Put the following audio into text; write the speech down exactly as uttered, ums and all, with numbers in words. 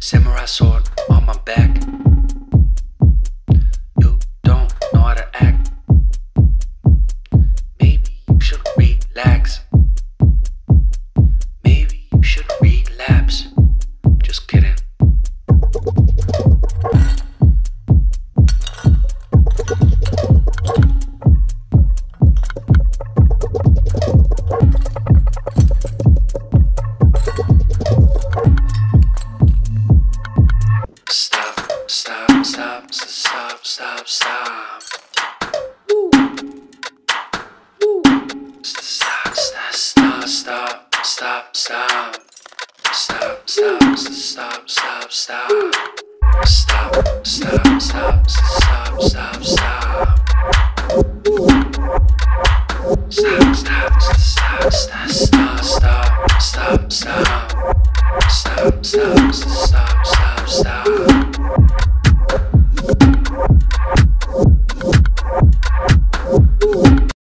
Samurai sword on my back. You don't know how to act. Maybe you should relax. Maybe you should relapse. Just kidding. Stop, stop, stop, stop, stop, stop. Woo. Woo. Stop, stop, stop, stop, stop, stop. Stop, stop, stop, stop, stop. Stop, stop, stop, stop, stop, stop. Stop, stop, stop, stop, stop, stop, stop, stop. Stop, stop, stop.